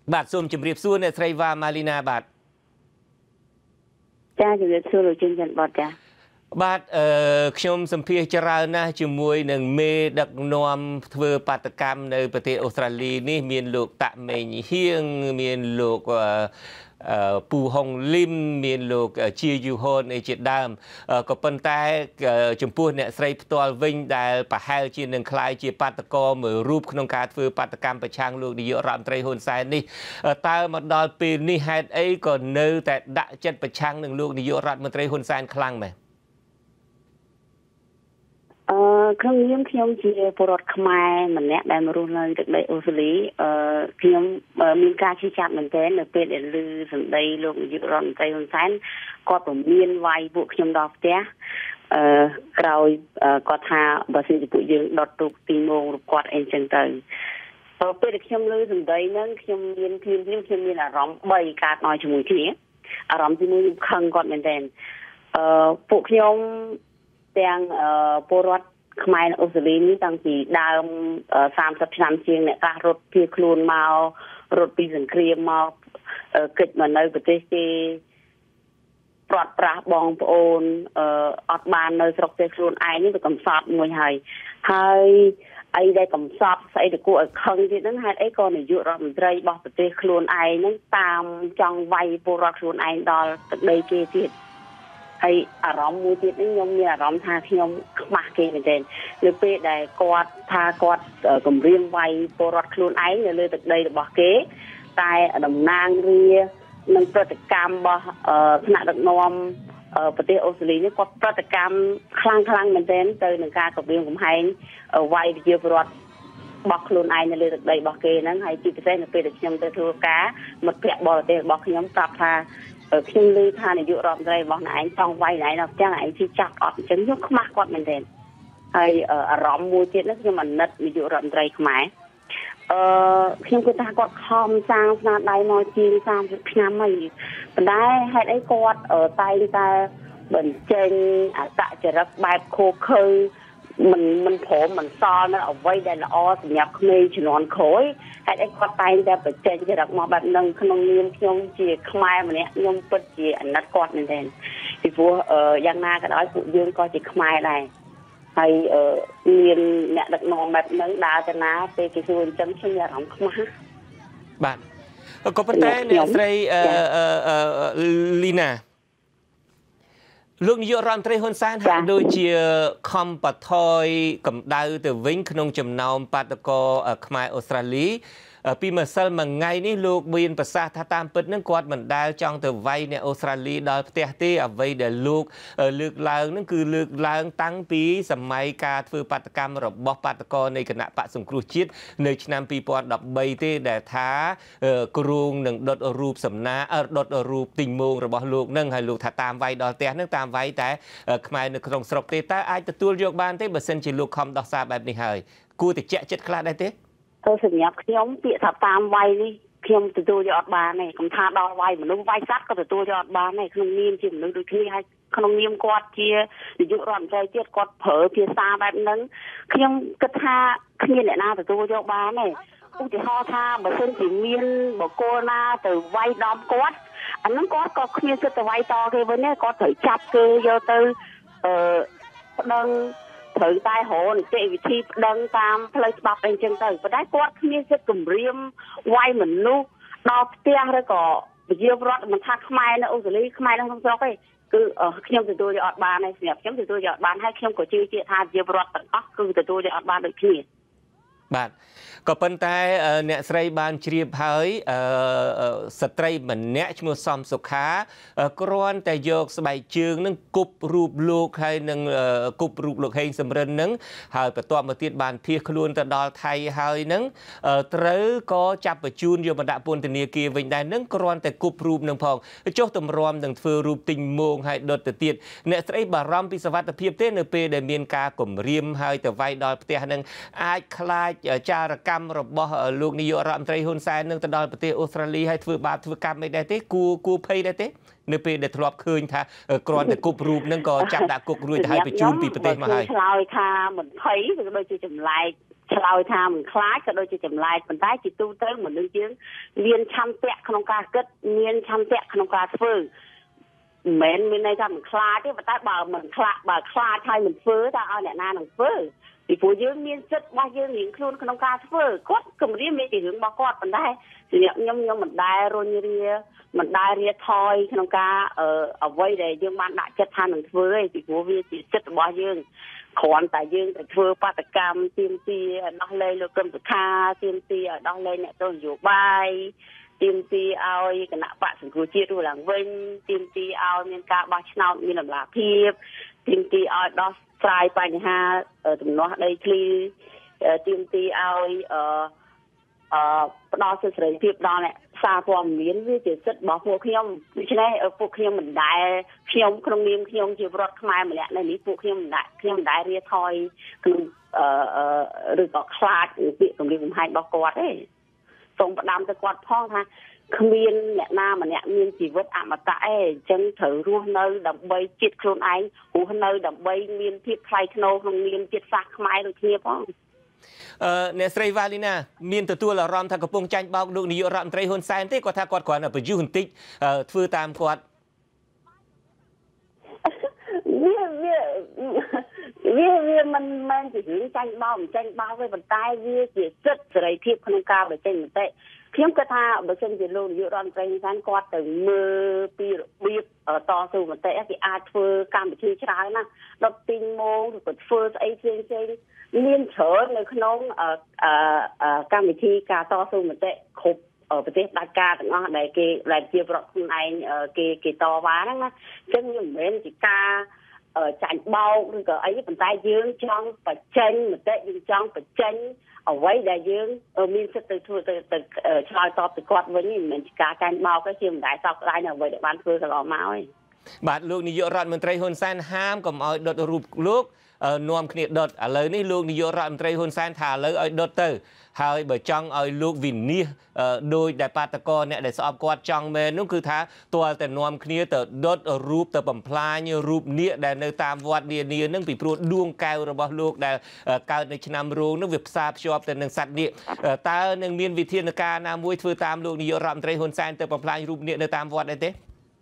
បាទសូមជម្រាបសួរអ្នកស្រីវ៉ាម៉ាលីណាបាទចាជម្រាបសួរលោកជិនច័ន្ទបតចាបាទខ្ញុំសម្ភាសច្រើនណាស់ជាមួយនឹងមេដឹកនាំធ្វើបាតកម្មនៅប្រទេសអូស្ត្រាលីនេះមានលោកតាក់មេងហៀងមានលោកពូហុងលីមមានលោកជាយូហនអីជាដើមក៏ប៉ុន្តែចំពោះអ្នកស្រីផ្ទាល់វិញដែលប្រហែលជានឹងក្លាយជាបាតកោមួយរូបក្នុងការធ្វើបាតកម្មប្រឆាំងលោកនាយករដ្ឋមន្ត្រីហ៊ុនសែននេះតើមកដល់ពេលនេះហេតុអីក៏នៅតែដាក់ចិត្តប្រឆាំងនឹងលោកនាយករដ្ឋមន្ត្រីហ៊ុនសែនខ្លាំងមែនក្នុងនាមខ្ញុំជាពលរដ្ឋខ្មែរម្នាក់ដែលមករស់នៅទឹកដីអូស្ត្រាលីខ្ញុំមានការជឿចាប់មែនទែននៅពេលដែលឮសម្ដីលោកនាយករដ្ឋមន្ត្រីហ៊ុនសែនគាត់ពមៀនវាយពួកខ្ញុំដល់ផ្ទះក្រោយគាត់ថាបើសិនជាពួកយើងដុតទូកទីមងរូបគាត់អីចឹងទៅពេលដែលខ្ញុំឮសម្ដីហ្នឹងខ្ញុំមានអារម្មណ៍3កើតមកជាមួយគ្នាអារម្មណ៍ទី1ខ្ញុំខឹងគាត់មែនទែនពួកខ្ញុំទាំងពលរដ្ឋខ្មែរនៅអូស្ត្រាលីនេះតាំងពីដើម30ឆ្នាំជាងអ្នកខ្លះរត់ភៀសខ្លួនមករត់ពីសង្គ្រាមមកកិច្ចមកនៅប្រទេសគេប្រត់ប្រាស់បងប្អូនអត់បាននៅស្រុកទេខ្លួនឯងនេះវាកំសត់មួយហើយអីដែលកំសត់ស្អីទៅគួរឲ្យខឹងទៀតហ្នឹងហេតុអីក៏នាយករដ្ឋមន្ត្រីរបស់ប្រទេសខ្លួនឯងហ្នឹងតាមចង់វាយពលរដ្ឋខ្លួនឯងដល់ទឹកដីគេទៀតហើយអារម្មណ៍មួយទៀតនេះខ្ញុំមានអារម្មណ៍ថាខ្ញុំខ្មាស់គេមែនទែននៅពេលដែលគាត់ថាគាត់គម្រាមវាយពលរដ្ឋខ្លួនឯងនៅលើទឹកដីរបស់គេតែតំណាងរានិងប្រតិកម្មរបស់ថ្នាក់ដឹកនាំប្រទេសអូស្ត្រាលីនេះគាត់ប្រតិកម្មខ្លាំងមែនទែនទៅនឹងការគម្រាមកំហែងវាយប្រជាពលរដ្ឋរបស់ខ្លួនឯងនៅលើទឹកដីរបស់គេហ្នឹងហើយជាពិសេសនៅពេលដែលខ្ញុំទៅធ្វើការមិត្តភ័ក្តិបរទេសរបស់ខ្ញុំប្រាប់ថាខ្ញុំឮថានាយករដ្ឋមន្ត្រីរបស់ណែឯងចង់វាយណែឯងដល់ទាំងឯងជិះចាប់អត់អញ្ចឹងខ្ញុំខ្មាស់គាត់មែនទែនហើយអារម្មណ៍មួយទៀតនោះខ្ញុំអាណិតនាយករដ្ឋមន្ត្រីខ្មែរខ្ញុំគិតថាគាត់ខំសាងស្នាដៃមកជាង30ឆ្នាំហើយប៉ុន្តែហេតុអីគាត់តែងតែបញ្ចេញអត្តចរិតបែបខូខើមិនព្រមមិនសល់នៅអ្វីដែលល្អសម្រាប់ក្មេងជំនាន់ក្រោយហេតុអីគាត់តែងតែបញ្ចេញចរិតមកបែបហ្នឹងក្នុងនាមខ្ញុំជាខ្មែរម្នាក់ខ្ញុំពិតជាអាណិតគាត់មែនទែនពីព្រោះយ៉ាងណាក៏ដោយពួកយើងក៏ជាខ្មែរដែរហើយមានអ្នកដឹកនាំបែបហ្នឹងដើរទៅណាពេលគេសួរអញ្ចឹងខ្ញុំមានអារម្មណ៍ខ្មាស់បាទក៏ប៉ុន្តែអ្នកស្រីលីណាលោកនាយករដ្ឋមន្ត្រីហ៊ុនសែនហាក់ដូចជាខំបថយកម្ដៅទៅវិញក្នុងចំណោមបាតកោខ្មែរអូស្ត្រាលីពីម្សិលមួយថ្ងៃនេះលោកមានប្រសាសន៍ថាតាមពិតនឹងគាត់មិនដែលចង់ទៅវាយអ្នកអូស្ត្រាលីដល់ផ្ទះទេអ្វីដែលលោកលើកឡើងនឹងគឺលើកឡើងតាំងពីសម័យការធ្វើបាតកម្មរបស់បាតកោនៃគណៈបកសង្គ្រោះជាតិនៅឆ្នាំ2013ទេដែលថាគ្រោងនឹងដុតរូបសំណាដុតរូបទីងមងរបស់លោកនឹងហើយលោកថាតាមវាយដល់ផ្ទះនឹងតាមវាយតែខ្មែរនៅក្នុងស្រុកទេតើអាចទទួលយកបានទេបើសិនជាលោកខំដោះសារបែបនេះហើយគួរតែជែកចិត្តខ្លះដែរទេសម្រាប់ខ្ញុំពាក្យថាតាមវាយនេះខ្ញុំទទួលយកអត់បានទេគំថាដល់វាយមនុស្សវាយសត្វក៏ទទួលយកអត់បានដែរក្នុងនាមជាមនុស្សដូចគ្នាហើយក្នុងនាមគាត់ជានាយករដ្ឋមន្ត្រីទៀតគាត់ប្រើភាសាបែបហ្នឹងខ្ញុំគិតថាគ្មានអ្នកណាទទួលយកបានទេឧទាហរណ៍ថាបើសិនជាមានបកគលណាទៅវាយដំគាត់អាហ្នឹងគាត់ក៏គ្មានសិទ្ធិទៅវាយតគេវិញទេគាត់ត្រូវចាប់គេយកទៅប្តឹងត្រូវតែរកនីតិវិធីប្តឹងតាមផ្លូវច្បាប់អីចឹងទៅប៉ុន្តែគាត់គ្មានសិទ្ធិគម្រាមវាយមនុស្សដល់ផ្ទះឬក៏ប្រជាពលរដ្ឋមិនថាខ្មែរនៅអូស្ត្រាលីខ្មែរនៅក្នុងស្រុកទេគឺខ្ញុំទទួលយកអត់បានទេសម្រាប់ខ្ញុំទទួលយកអត់បានហើយខ្ញុំក៏ជឿជាក់ថាប្រជាពលរដ្ឋទាំងអស់គឺទទួលយកអត់បានដូចគ្នាបាទក៏ប៉ុន្តែអ្នកស្រីបានជ្រាបហើយស្ត្រីម្នាក់ឈ្មោះសំសុខាគ្រាន់តែយកស្បែកជើងនឹងគប់រូបលោកហើយនឹងគប់រូបលោកហេងសំរិននឹងហើយបន្ទាប់មកទៀតបានភៀសខ្លួនទៅដល់ថៃហើយនឹងត្រូវក៏ចាប់បញ្ជូនយកមកដាក់ពន្ធនាគារវិញដែរនឹងគ្រាន់តែគប់រូបនឹងផងចុះតម្រាំនឹងធ្វើរូបទិញមងហើយដុតទៅទៀតអ្នកស្រីបារម្ភពីសុវត្ថិភាពទេនៅពេលដែលមានការគំរាមហើយទៅវាយដល់ផ្ទះនឹងអាចខ្លាចចារកម្មរបស់លោកនាយករដ្ឋមន្ត្រីហ៊ុនសែននឹងទៅដល់ប្រទេសអូស្ត្រាលីហើយធ្វើបាបធ្វើកម្មអីដែរទេគួរភ័យដែរទេនៅពេលដែលធ្លាប់ឃើញថាគ្រាន់តែគប់រូបនឹងក៏ចាប់ដាក់គុករួចទៅហើយបញ្ជូនពីប្រទេសមកហើយឆ្លើយថាមិនភ័យគឺដូចជាចម្លែកឆ្លើយថាមិនខ្លាចក៏ដូចជាចម្លែកប៉ុន្តែជាទូទៅមនុស្សយើងមានឆន្ទៈក្នុងការគិតមានឆន្ទៈក្នុងការធ្វើមិនមែនមានន័យថាមិនខ្លាចទេប៉ុន្តែបើមិនខ្លាចបើខ្លាចហើយមិនធ្វើតើឲ្យអ្នកណានឹងធ្វើពីព្រោះយើងមានសិទ្ធិរបស់យើងរៀងខ្លួនក្នុងការធ្វើគាត់គម្រាមមានជារឿងរបស់គាត់ប៉ុន្តែខ្ញុំមិនដែលរុញរាមិនដែលរៀថយក្នុងការអ្វីដែលយើងបានដាក់ចិត្តថានឹងធ្វើឯងពីព្រោះវាជាសិទ្ធិរបស់យើងគ្រាន់តែយើងទៅធ្វើបាតកម្មទាមទារដោះលែងលោកកឹមសុខាទាមទារឲ្យដោះលែងអ្នកទស្សនយោបាយទាមទារឲ្យគណៈបកសង្គ្រោះជាតិរស់ឡើងវិញទាមទារឲ្យមានការបោះឆ្នោតមានតម្លាភាពទាមទារឲ្យដោះស្រាយបញ្ហាទំនាស់ដីធ្លីទាមទារឲ្យផ្ដល់សិទ្ធិសេរីភាពដល់អ្នកសារព័ត៌មានវាជាសិទ្ធិរបស់ពួកខ្ញុំដូច្នេះពួកខ្ញុំមិនដែលខ្ញុំក្នុងនាមខ្ញុំជាពលរដ្ឋខ្មែរម្នាក់នៅនេះពួកខ្ញុំមិនដែលរាថយក្នុងឬក៏ខ្លាចពាក្យគម្រាមកំហែងរបស់គាត់ទេសូមផ្ដាំទៅគាត់ផងថាគ្មានអ្នកណាម្នាក់មានជីវិតអមតៈទេអញ្ចឹងត្រូវរស់នៅដើម្បីជាតិខ្លួនឯងរស់នៅដើម្បីមានភាពថ្លៃថ្នូរក្នុងនាមជាតិសាសន៍ខ្មែរដូចគ្នាផងអ្នកស្រីវ៉ាលីណាមានទទួលអារម្មណ៍ថាកំពុងចាញ់បោកលោកនាយករដ្ឋមន្ត្រីហ៊ុនសែនទេគាត់ថាគាត់គ្រាន់តែបញ្យុះបន្តិចធ្វើតាមគាត់វាមិនមែនជារឿងចាញ់បោកមិនចាញ់បោកទេប៉ុន្តែវាជាសិទ្ធិសេរីភាពក្នុងការបញ្ចេញមតិខ្ញុំគិតថាបើសិនជាលោកនាយករដ្ឋមន្ត្រីហ៊ុនសែនគាត់ទៅមើលពីរបៀបតស៊ូមតិគេអាចធ្វើកម្មវិធីច្រើនណាស់ដុតទីងម៉ោងឬក៏ធ្វើស្អីផ្សេងមានច្រើននៅក្នុងកម្មវិធីការតស៊ូមតិគ្រប់ប្រទេសដាច់ការទាំងអស់ដែលគេដែលជាប្រវត្តិខ្លួនឯងគេតវ៉ាហ្នឹងណាអញ្ចឹងវាមិនមែនជាការចាញ់បោកឬក៏អីប៉ុន្តែយើងចង់បញ្ចេញមតិយើងចង់បញ្ចេញអ្វីដែលយើងមានសិទ្ធិទៅធ្វើទៅឆ្លើយតបទៅគាត់វិញមិនមែនជាការចាញ់បោកទេជាមិនដែលសោកស្ដាយនៅអ្វីដែលបានធ្វើកន្លងមកទេបាទលោកនាយករដ្ឋមន្ត្រីហ៊ុនសែនហាមកុំឲ្យដុតរូបលោកនាំគ្នាដុតឥឡូវនេះលោកនាយករដ្ឋមន្ត្រីហ៊ុនសែនថាឥឡូវឲ្យដុតទៅហើយបើចង់ឲ្យលោកវិនិច្ឆ័យដោយដែលបាតកោអ្នកដែលស្អប់គាត់ចង់មែននោះគឺថាទាល់តែនាំគ្នាទៅដុតរូបទៅបំផ្លាញរូបនាគដែលនៅតាមវត្តនានានឹងពីព្រោះដួងកែវរបស់លោកដែលកើតនៅឆ្នាំរោងនោះវាផ្សារភ្ជាប់ទៅនឹងសត្វនាគតើនឹងមានវិធានការណាមួយធ្វើតាមលោកនាយករដ្ឋមន្ត្រីហ៊ុនសែនទៅបំផ្លាញរូបនាគនៅតាមវត្តអីទេ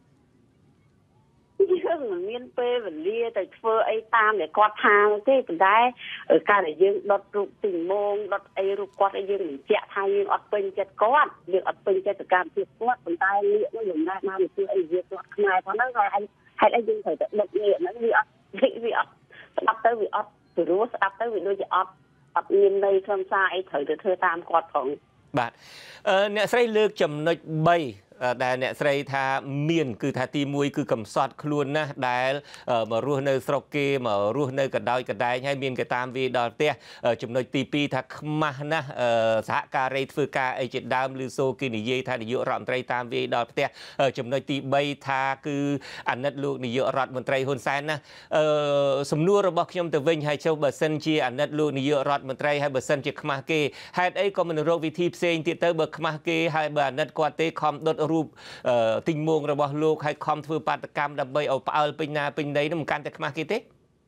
យើងមិនមានពេលវេលាទៅធ្វើអីតាមដែលគាត់ថាទេប៉ុន្តែការដែលយើងដុតរូបទីម៉ោងដុតអីរូបគាត់ឲ្យយើងបញ្ជាក់ថាយើងអត់ពេញចិត្តគាត់យើងអត់ពេញចិត្តទៅការភាពគាត់ប៉ុន្តែលៀកនោះយើងណាស់បានធ្វើអីវាគាត់ខ្មែរផងហ្នឹងហើយហេតុអីយើងត្រូវតែដុតលៀកហ្នឹងវាអត់ស្ដាប់ទៅវាអត់ព្រោះស្ដាប់ទៅវាដូចជាអត់មានន័យខ្លឹមសារអីត្រូវទៅធ្វើតាមគាត់ផងបាទអ្នកស្រីលើកចំណុច3ដែលអ្នកស្រីថាមានគឺថាទី1គឺកំសត់ខ្លួនណាស់ដែលមករស់នៅស្រុកគេមករស់នៅកណ្ដោយកដែងហើយមានគេតាមវាដល់ផ្ទះចំណុចទី2ថាខ្មាស់ណាស់សហការីធ្វើការអីជាដើមឬសូគេនិយាយថានាយករដ្ឋមន្ត្រីតាមវាដល់ផ្ទះចំណុចទី3ថាគឺអាណិតលោកនាយករដ្ឋមន្ត្រីហ៊ុនសែនណាសំណួររបស់ខ្ញុំទៅវិញហើយចុះបើសិនជាអាណិតលោកនាយករដ្ឋមន្ត្រីហើយបើសិនជាខ្មាស់គេហេតុអីក៏មិនរកវិធីផ្សេងទៀតទៅបើខ្មាស់គេហើយបើអាណិតគាត់ទេខំដុតរូបទីងម៉ោងរបស់លោកឲ្យខំធ្វើបាតកម្មដើម្បីឲ្យផ្អើលពេញណាពេញដីនោះមិនកាន់តែខ្មាស់គេទេ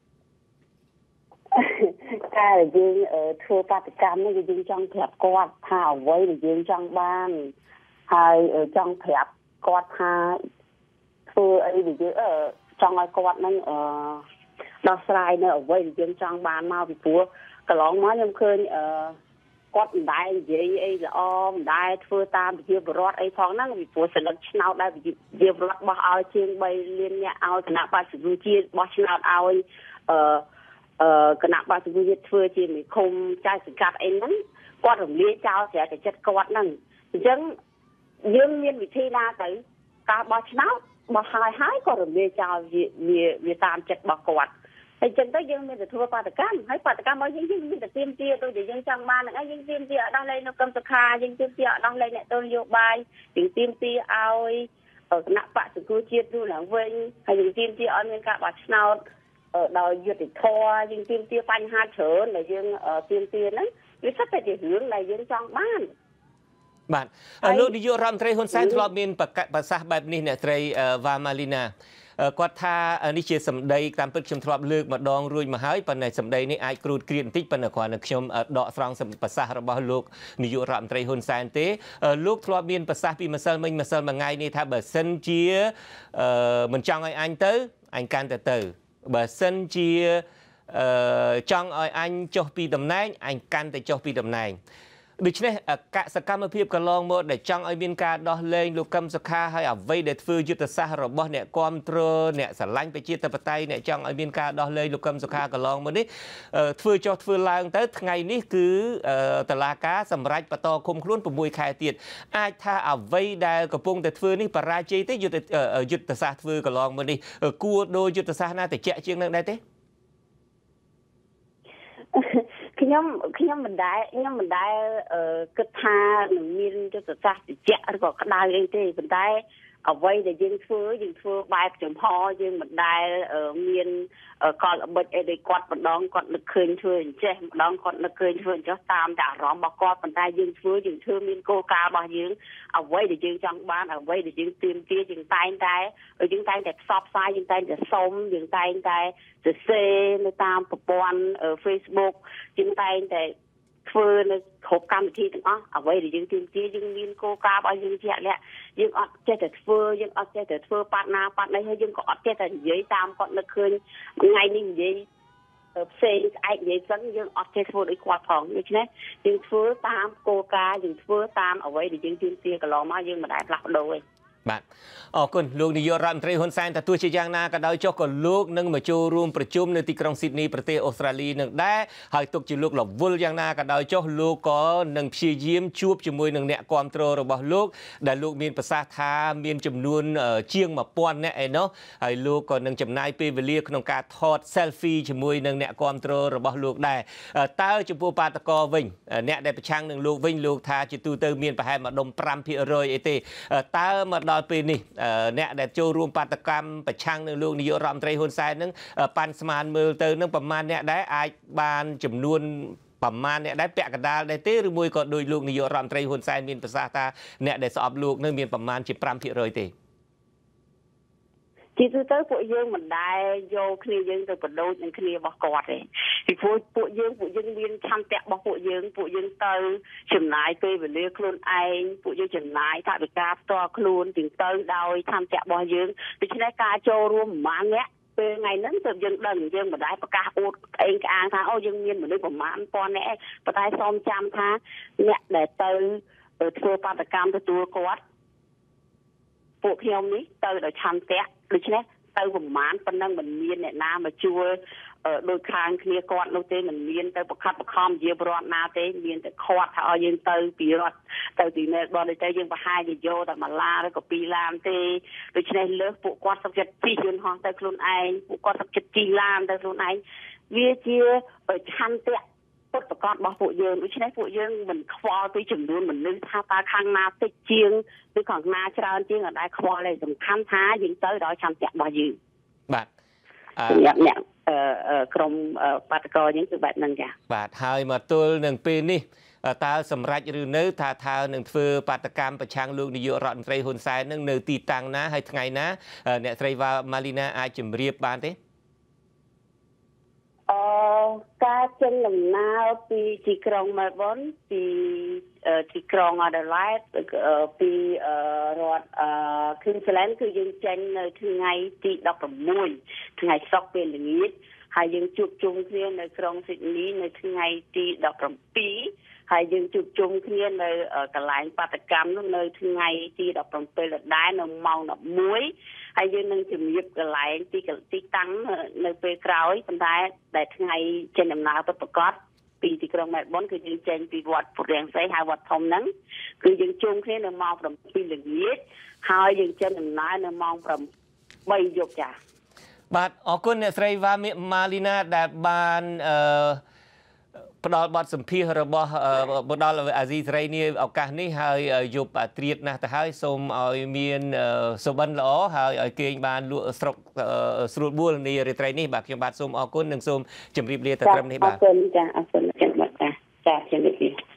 ការយើងធ្វើបាតកម្មនេះយើងចង់ប្រាប់គាត់ថាអ្វីដែលយើងចង់បានហើយចង់ប្រាប់គាត់ថាធ្វើអីដែលយើងចង់ឲ្យគាត់នឹងដោះស្រាយនៅអ្វីដែលយើងចង់បានមកពីព្រោះកន្លងមកខ្ញុំឃើញគាត់មិនដែលនិយាយអីល្អមិនដែលធ្វើតាមវិជាបរដ្ឋអីផងហ្នឹងពីព្រោះសិលឹកឆ្នោតដែលវិជាបរដ្ឋបោះឲ្យជាង3លានអ្នកឲ្យគណៈបក្សសង្គ្រោះជាតិបោះឆ្នោតឲ្យគណៈបក្សសង្គ្រោះជាតិធ្វើជាមេឃុំចៅសង្កាត់អីហ្នឹងគាត់រំលាយចោលស្រាប់តែចិត្តគាត់ហ្នឹងអញ្ចឹងយើងមានវិធីណាទៅការបោះឆ្នោតបោះហើយក៏រំលាយចោលវាតាមចិត្តរបស់គាត់ហើយចឹងទៅយើងមានតែធ្វើបាតកម្មហើយបាតកម្មរបស់យើងមានតែទៀមទាដូចដែលយើងចង់បានហ្នឹងហើយយើងទៀមទាឲ្យដោះលែងនៅកឹមសុខាយើងទៀមទាឲ្យដោះលែងអ្នកទស្សនយោបាយយើងទៀមទាឲ្យគណៈបក្សសង្គ្រោះជាតិរស់ឡើងវិញហើយយើងទៀមទាឲ្យមានការបោះឆ្នោតដោយយុត្តិធម៌យើងទៀមទាបញ្ហាច្រើនដែលយើងទៀមទាហ្នឹងវាសិតតែជារឿងដែលយើងចង់បានបាទលោកនាយករដ្ឋមន្ត្រីហ៊ុនសែនធ្លាប់មានប្រសាសន៍បែបនេះអ្នកស្រីវ៉ាម៉ាលីណាគាត់ថានេះជាសម្ដីតាមពិតខ្ញុំធ្លាប់លើកម្ដងរួចមកហើយប៉ុន្តែសម្ដីនេះអាចគ្រូតគ្រៀតបន្តិចប៉ុន្តែគ្រាន់តែខ្ញុំដកស្រង់ប្រសាសន៍របស់លោកនាយករដ្ឋមន្ត្រីហ៊ុនសែនទេលោកធ្លាប់មានប្រសាសន៍ពីម្សិលមិញម្សិលមួយថ្ងៃនេះថាបើសិនជាមិនចង់ឲ្យអញទៅអញកាន់ទៅបើសិនជាចង់ឲ្យអញចុះពីតំណែងអញកាន់តែចុះពីតំណែងដូច្នេះសកម្មភាពកន្លងមកដែលចង់ឲ្យមានការដោះលែងលោកកឹមសុខាហើយអ្វីដែលធ្វើយុទ្ធសាស្ត្ររបស់អ្នកគ្រប់គ្រងអ្នកស្រឡាញ់ប្រជាធិបតេយ្យអ្នកចង់ឲ្យមានការដោះលែងលោកកឹមសុខាកន្លងមកនេះធ្វើចុះធ្វើឡើងទៅថ្ងៃនេះគឺតុលាការសម្រេចបន្តឃុំខ្លួន6ខែទៀតអាចថាអ្វីដែលកំពុងតែធ្វើនេះបរាជ័យទេយុទ្ធសាស្ត្រធ្វើកន្លងមកនេះគួរដូរយុទ្ធសាស្ត្រណាតិចជាងនឹងដែរទេខ្ញុំមិនដែលគិតថានឹងមានយុទ្ធសាស្ត្រតិចឬក៏ក្តៅអីទេប៉ុន្តែអ្វីដែលយើងធ្វើបែបចំហយើងមិនដែលមានកលល្បិចអីដែលគាត់ម្ដងគាត់នឹកឃើញធ្វើអញ្ចេះម្ដងគាត់នឹកឃើញធ្វើអញ្ចេះតាមតែអារម្មណ៍របស់គាត់ប៉ុន្តែយើងធ្វើមានគោលការណ៍របស់យើងអ្វីដែលយើងចង់បានអ្វីដែលយើងទាមទារយើងតែងតែផ្សព្វផ្សាយយើងតែងតែសុំយើងតែងតែសរសេរនៅតាមប្រព័ន្ធ Facebook យើងតែងតែធ្វើនៅគ្រប់កម្មវិធីទាំងអស់អ្វីដែលយើងទាមទារយើងមានគោលការណ៍របស់យើងជាក់លាក់យើងអត់ចេះតែធ្វើប៉ាត់ណាប៉ាត់ណីហើយយើងក៏អត់ចេះតែនិយាយតាមគាត់នឹកឃើញថ្ងៃនេះនិយាយផ្សេងស្អែកនិយាយចឹងយើងអត់ចេះធ្វើដូចគាត់ផងដូច្នេះយើងធ្វើតាមគោលការណ៍យើងធ្វើតាមអ្វីដែលយើងទាមទារកន្លងមកយើងមិនដែលផ្លាស់ប្ដូរទេបាទអរគុណលោកនាយករដ្ឋមន្ត្រីហ៊ុនសែនតែទោះជាយ៉ាងណាក៏ដោយចុះក៏លោកនឹងមកចូលរួមប្រជុំនៅទីក្រុងស៊ីដនីប្រទេសអូស្ត្រាលីនឹងដែរហើយទុកជាលោករវល់យ៉ាងណាក៏ដោយចុះលោកក៏នឹងព្យាយាមជួបជាមួយនឹងអ្នកគាំទ្ររបស់លោកដែលលោកមានប្រសាសន៍ថាមានចំនួនជាង 1000 នាក់ឯណោះហើយលោកក៏នឹងចំណាយពេលវេលាក្នុងការថត selfie ជាមួយនឹងអ្នកគាំទ្ររបស់លោកដែរតើចំពោះបាតកោវិញអ្នកដែលប្រឆាំងនឹងលោកវិញលោកថាជាទូទៅមានប្រហែលម្ដុំ 5% អីទេតើមកដល់ពេលនេះអ្នកដែលចូលរួមបាតកម្មប្រឆាំងនឹងលោកនាយករដ្ឋមន្ត្រីហ៊ុនសែននឹងប៉ាន់ស្មានមើលទៅនឹងប្រមាណអ្នកដែរអាចបានចំនួនប្រមាណអ្នកដែរពាក់កណ្ដាលដែរទេឬមួយក៏ដោយលោកនាយករដ្ឋមន្ត្រីហ៊ុនសែនមានប្រសាសន៍ថាអ្នកដែលស្អប់លោកនឹងមានប្រមាណជា 5% ទេជាទូទៅពួកយើងមិនដែលយកគ្នាយើងទៅបដូរនឹងគ្នារបស់គាត់ទេពីព្រោះពួកយើងមានឆន្ទៈរបស់ពួកយើងទៅចំណាយពេលវេលាខ្លួនឯងពួកយើងចំណាយថវិកាផ្ទាល់ខ្លួនទាំងទៅដោយឆន្ទៈរបស់យើងដូច្នេះការចូលរួមប្រហែលអ្នកពេលថ្ងៃហ្នឹងទើបយើងដឹងយើងមិនដែលប្រកាសអួតក្អេងក្អាងថាអូយើងមានមនុស្សប្រមាណពាន់នាក់ប៉ុន្តែសូមចាំថាអ្នកដែលទៅធ្វើបាតកម្មទទួលគាត់ពួកខ្ញុំនេះទៅដោយឆន្ទៈដូច្នេះទៅប្រមាណប៉ុណ្ណឹងមិនមានអ្នកណាមកជួលដោយខាងគ្នាគាត់នោះទេមិនមានទៅប្រកាសបខំជារដ្ឋណាទេមានតែខាត់ថាឲ្យយើងទៅពីរដ្ឋទៅពីមែលប៊នទៅយើងប្រហែលជាយកតែ1ឡានឬក៏2ឡានទេដូច្នេះលើសពួកគាត់សុខចិត្តជិះយន្តហោះទៅខ្លួនឯងពួកគាត់សុខចិត្តជិះឡានទៅខ្លួនឯងវាជាឆន្ទៈពុតប្រកាសរបស់ពួកយើងដូច្នេះពួកយើងមិនខ្វល់ពីចំនួនមនុស្សថាតើខាងណាតិចជាងឬខាងណាច្រើនជាងអត់ដែរខ្វល់ទេសំខាន់ថាយើងទៅដោយឆន្ទៈរបស់យើងបាទសម្រាប់អ្នកក្រុមបាតកោយើងគឺបែបហ្នឹងចា៎បាទហើយមកទល់នឹងពេលនេះតើសម្រាប់ឬនៅថានឹងធ្វើបាតកម្មប្រឆាំងលោកនាយករដ្ឋមន្ត្រីហ៊ុនសែននឹងនៅទីតាំងណាហើយថ្ងៃណាអ្នកស្រីវ៉ាម៉ាលីណាអាចជម្រាបបានទេការចេញដំណើរពីទីក្រុងមែលប៊នពីទីក្រុងអាដាលេដពីរដ្ឋQueenslandគឺយើងចេញនៅថ្ងៃទី16ថ្ងៃសុក្រពេលល្ងាចហើយយើងជួបជុំគ្នានៅក្រុងស៊ីដនីនៅថ្ងៃទី17ហើយយើងជួបជុំគ្នានៅកន្លែងបាតកម្មនោះនៅថ្ងៃទី17ដដែលនៅម៉ោង11ហើយយើងនឹងជំរាបកន្លែងទីតាំងនៅពេលក្រោយប៉ុន្តែដែលថ្ងៃចេញដំណើរពិតប្រាកដពីទីក្រុងមែលប៊នគឺយើងចេញពីវត្តពុទ្ធរាំងសីហៅវត្តធំហ្នឹងគឺយើងជុំគ្នានៅម៉ោង7ល្ងាចហើយយើងចេញដំណើរនៅម៉ោង8យប់ចា៎បាទអរគុណអ្នកស្រីវ៉ាម៉ាលីណាដែលបានផ្ដល់បទសម្ភាសរបស់បដលអាស៊ីសេរីនេះឱកាសនេះហើយយប់ត្រៀតណាស់ទៅហើយសូមឲ្យមានសុបិនល្អហើយឲ្យគេងបានលក់ស្រុកស្រួលបួលនារាត្រីនេះបាទខ្ញុំបាទសូមអរគុណនិងសូមជម្រាបលាទៅត្រឹមនេះបាទអរគុណចាអរគុណចាបាទចាជំរាបលា